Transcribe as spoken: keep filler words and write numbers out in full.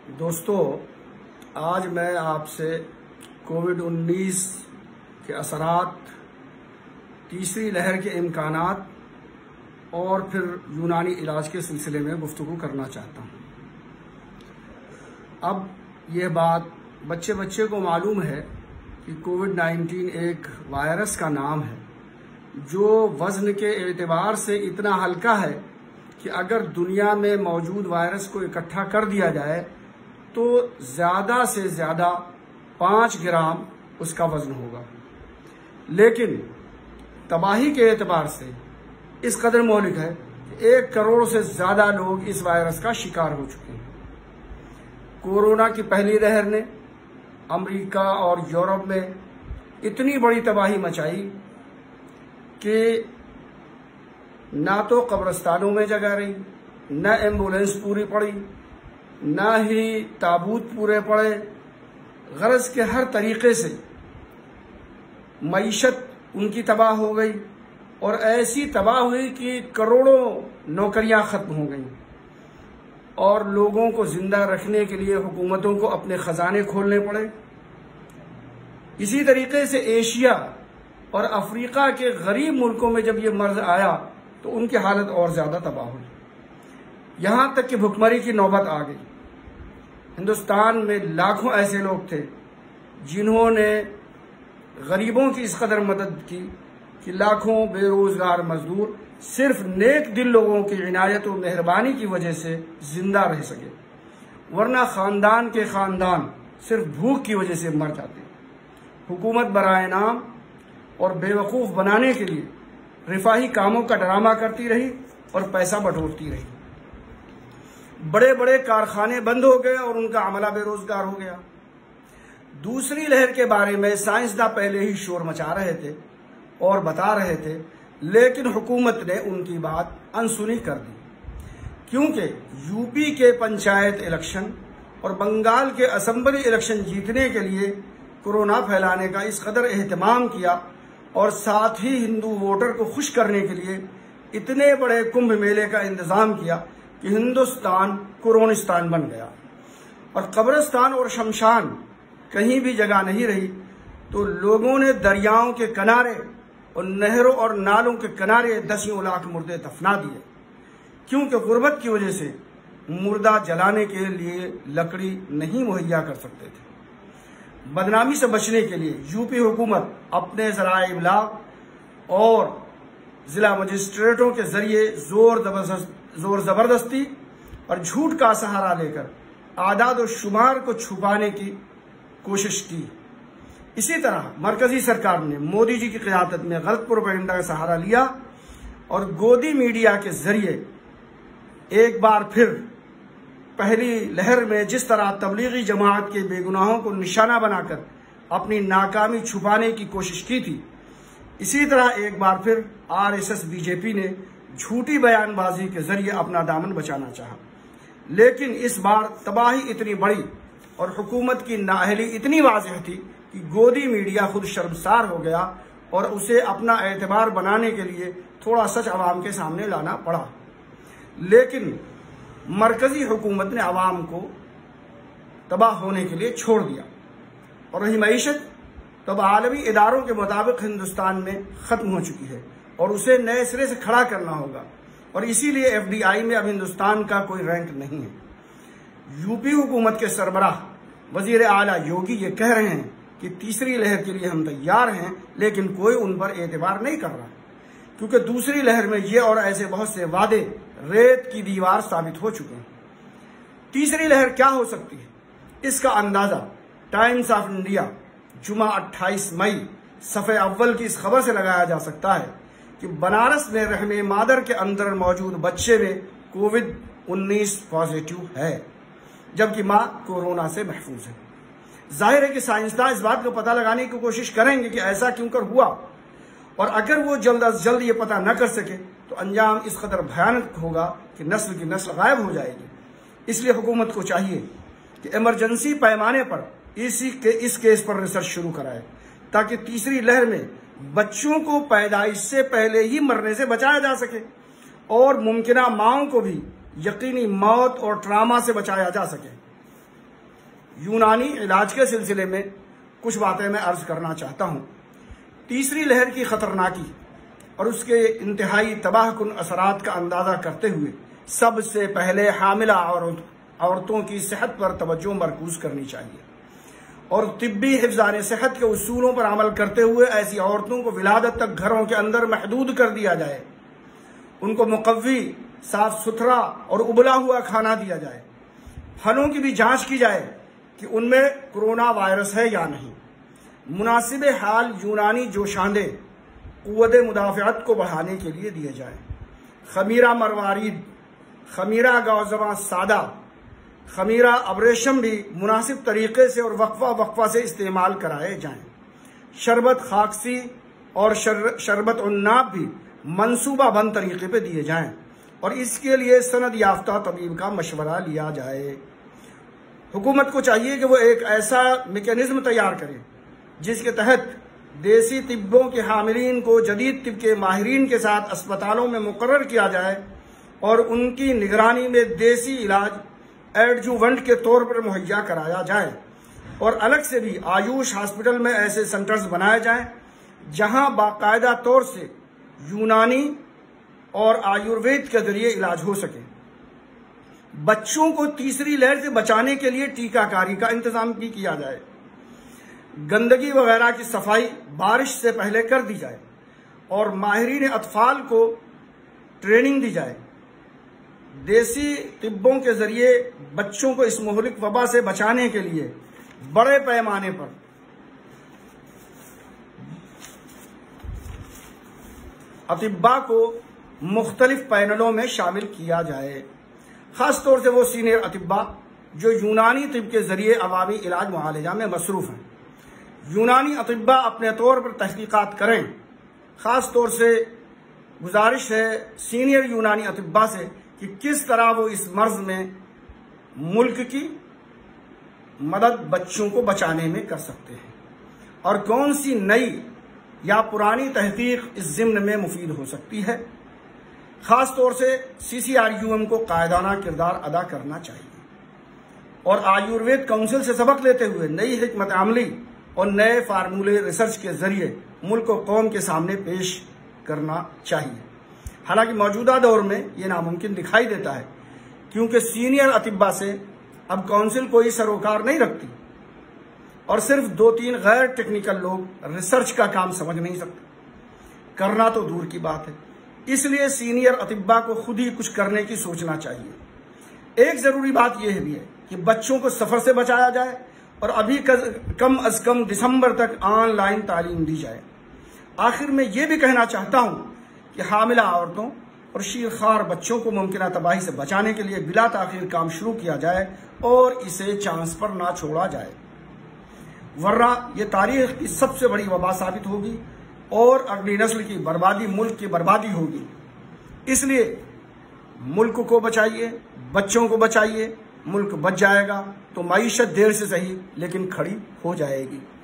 दोस्तों, आज मैं आपसे कोविड उन्नीस के असरात, तीसरी लहर के इम्कानात और फिर यूनानी इलाज के सिलसिले में गुफ्तगू करना चाहता हूँ। अब ये बात बच्चे बच्चे को मालूम है कि कोविड नाइन्टीन एक वायरस का नाम है जो वज़न के एतबार से इतना हल्का है कि अगर दुनिया में मौजूद वायरस को इकट्ठा कर दिया जाए तो ज़्यादा से ज़्यादा पाँच ग्राम उसका वज़न होगा, लेकिन तबाही के एतबार से इस कदर मौलिक है कि एक करोड़ से ज़्यादा लोग इस वायरस का शिकार हो चुके हैं। कोरोना की पहली लहर ने अमेरिका और यूरोप में इतनी बड़ी तबाही मचाई कि ना तो कब्रिस्तानों में जगह रही, न एम्बुलेंस पूरी पड़ी, न ही ताबूत पूरे पड़े। गरज के हर तरीके से मईशत उनकी तबाह हो गई और ऐसी तबाह हुई कि करोड़ों नौकरियां खत्म हो गईं और लोगों को जिंदा रखने के लिए हुकूमतों को अपने खजाने खोलने पड़े। इसी तरीके से एशिया और अफ्रीका के गरीब मुल्कों में जब ये मर्ज आया तो उनकी हालत और ज्यादा तबाह हुई, यहां तक कि भुखमरी की नौबत आ गई। हिंदुस्तान में लाखों ऐसे लोग थे जिन्होंने गरीबों की इस कदर मदद की कि लाखों बेरोजगार मजदूर सिर्फ नेक दिल लोगों की इनायत और मेहरबानी की वजह से जिंदा रह सके, वरना खानदान के खानदान सिर्फ भूख की वजह से मर जाते। हुकूमत बराए नाम और बेवकूफ़ बनाने के लिए रिफाही कामों का ड्रामा करती रही और पैसा बटोरती रही। बड़े बड़े कारखाने बंद हो गए और उनका अमला बेरोजगार हो गया। दूसरी लहर के बारे में साइंसदां पहले ही शोर मचा रहे थे और बता रहे थे, लेकिन हुकूमत ने उनकी बात अनसुनी कर दी, क्योंकि यूपी के पंचायत इलेक्शन और बंगाल के असेंबली इलेक्शन जीतने के लिए कोरोना फैलाने का इस कदर एहतमाम किया और साथ ही हिंदू वोटर को खुश करने के लिए इतने बड़े कुंभ मेले का इंतजाम किया कि हिंदुस्तान कोरोनिस्तान बन गया और कब्रिस्तान और शमशान कहीं भी जगह नहीं रही। तो लोगों ने दरियाओं के किनारे और नहरों और नालों के किनारे दसियों लाख मुर्दे दफना दिए, क्योंकि गुर्बत की वजह से मुर्दा जलाने के लिए लकड़ी नहीं मुहैया कर सकते थे। बदनामी से बचने के लिए यूपी हुकूमत अपने ज़राए इब्लाग और जिला मजिस्ट्रेटों के जरिए जोर जबरदस्त जोर जबरदस्ती और झूठ का सहारा लेकर आदाद और शुमार को छुपाने की कोशिश की। इसी तरह मरकजी सरकार ने मोदी जी की क़यादत में गलत प्रोपेगेंडा का सहारा लिया और गोदी मीडिया के जरिए एक बार फिर पहली लहर में जिस तरह तबलीगी जमात के बेगुनाहों को निशाना बनाकर अपनी नाकामी छुपाने की कोशिश की थी, इसी तरह एक बार फिर आरएसएस बीजेपी ने झूठी बयानबाजी के जरिए अपना दामन बचाना चाहा। लेकिन इस बार तबाही इतनी बड़ी और हुकूमत की नाअहली इतनी वाज़ेह थी कि गोदी मीडिया खुद शर्मसार हो गया और उसे अपना एतबार बनाने के लिए थोड़ा सच आवाम के सामने लाना पड़ा। लेकिन मरकजी हुकूमत ने आवाम को तबाह होने के लिए छोड़ दिया और रही मईशत, तब आलमी इदारों के मुताबिक हिंदुस्तान में ख़त्म हो चुकी है और उसे नए सिरे से खड़ा करना होगा और इसीलिए एफ डी आई में अब हिंदुस्तान का कोई रैंक नहीं है। यूपी हुकूमत के सरबराह वजीर आला योगी ये कह रहे हैं कि तीसरी लहर के लिए हम तैयार हैं, लेकिन कोई उन पर एतबार नहीं कर रहा, क्योंकि दूसरी लहर में ये और ऐसे बहुत से वादे रेत की दीवार साबित हो चुके हैं। तीसरी लहर क्या हो सकती है, इसका अंदाजा टाइम्स ऑफ इंडिया जुमा अट्ठाईस मई सफ़े अव्वल की इस खबर से लगाया जा सकता है कि बनारस में रहने मादर के अंदर मौजूद बच्चे में कोविड उन्नीस पॉजिटिव है, जबकि मां कोरोना से महफूज है। जाहिर है कि साइंसदान इस बात को पता लगाने की कोशिश करेंगे कि ऐसा क्यों कर हुआ, और अगर वो जल्द अज जल्द ये पता न कर सके तो अंजाम इस कदर भयानक होगा कि नस्ल की नस्ल गायब हो जाएगी। इसलिए हुकूमत को चाहिए कि इमरजेंसी पैमाने पर इसी के इस केस पर रिसर्च शुरू कराए, ताकि तीसरी लहर में बच्चों को पैदाइश से पहले ही मरने से बचाया जा सके और मुमकिना माओं को भी यकीनी मौत और ट्रामा से बचाया जा सके। यूनानी इलाज के सिलसिले में कुछ बातें मैं अर्ज करना चाहता हूँ। तीसरी लहर की खतरनाकी और उसके इंतहाई तबाहकुन असरात का अंदाजा करते हुए सबसे पहले हामिला और औरतों की सेहत पर तवज्जो मरकूज करनी चाहिए और तिब्बी हिफ्ज़ान सेहत के उसूलों पर अमल करते हुए ऐसी औरतों को विलादत तक घरों के अंदर महदूद कर दिया जाए। उनको मुकव्वी, साफ सुथरा और उबला हुआ खाना दिया जाए। फलों की भी जांच की जाए कि उनमें कोरोना वायरस है या नहीं। मुनासिब हाल यूनानी जोशांदे कुव्वत मुदाफ़ियत को बढ़ाने के लिए दिए जाए। खमीरा मरवारीद, खमीरा गौज़वा सादा, खमीरा अबरेशम भी मुनासिब तरीके से और वक्फा वक्फा से इस्तेमाल कराए जाएं। शरबत खाकसी और शर, शरबत उन्नाब भी मनसूबा बंद तरीके पे दिए जाएं और इसके लिए सनद याफ्ता तबीब का मशवरा लिया जाए। हुकूमत को चाहिए कि वो एक ऐसा मेकनिज़्म तैयार करे जिसके तहत देसी तिब्बों के हामिलीन को जदीद तिब के माहिरीन के साथ अस्पतालों में मुकर्रर किया जाए और उनकी निगरानी में देसी इलाज एडजुवेंट के तौर पर मुहैया कराया जाए और अलग से भी आयुष हॉस्पिटल में ऐसे सेंटर्स बनाए जाएं जहां बाकायदा तौर से यूनानी और आयुर्वेद के जरिए इलाज हो सके। बच्चों को तीसरी लहर से बचाने के लिए टीकाकारी का इंतजाम भी किया जाए। गंदगी वगैरह की सफाई बारिश से पहले कर दी जाए और माहिरीन अतफाल को ट्रेनिंग दी जाए। देसी तिब्बों के जरिए बच्चों को इस मुहलिक वबा से बचाने के लिए बड़े पैमाने पर अतिब्बा को मुख्तलिफ पैनलों में शामिल किया जाए। खास तौर से वो सीनियर अतिब्बा जो यूनानी तिब के जरिए अवामी इलाज मुआलजा में मसरूफ़ हैं। यूनानी अतिब्बा अपने तौर पर तहकीकात करें। खास तौर से गुजारिश है सीनियर यूनानी अतिब्बा से कि किस तरह वो इस मर्ज में मुल्क की मदद बच्चों को बचाने में कर सकते हैं और कौन सी नई या पुरानी तहकीक इस ज़िम्न में मुफीद हो सकती है। खास तौर से C C R U M को कायदाना किरदार अदा करना चाहिए और आयुर्वेद काउंसिल से सबक लेते हुए नई हिकमत अमली और नए फार्मूले रिसर्च के जरिए मुल्क को कौम के सामने पेश करना चाहिए। हालांकि मौजूदा दौर में ये नामुमकिन दिखाई देता है क्योंकि सीनियर अतिब्बा से अब काउंसिल कोई सरोकार नहीं रखती और सिर्फ दो तीन गैर टेक्निकल लोग रिसर्च का काम समझ नहीं सकते, करना तो दूर की बात है। इसलिए सीनियर अतिब्बा को खुद ही कुछ करने की सोचना चाहिए। एक जरूरी बात यह भी है कि बच्चों को सफर से बचाया जाए और अभी कम अज कम दिसंबर तक ऑनलाइन तालीम दी जाए। आखिर में ये भी कहना चाहता हूँ कि हामिला औरतों और शीरखार बच्चों को मुमकिन तबाही से बचाने के लिए बिला ताखीर काम शुरू किया जाए और इसे चांस पर ना छोड़ा जाए, वरना ये तारीख की सबसे बड़ी वबा साबित होगी और अगली नस्ल की बर्बादी, मुल्क की बर्बादी होगी। इसलिए मुल्क को बचाइए, बच्चों को बचाइए। मुल्क बच जाएगा तो मईशत देर से सही लेकिन खड़ी हो जाएगी।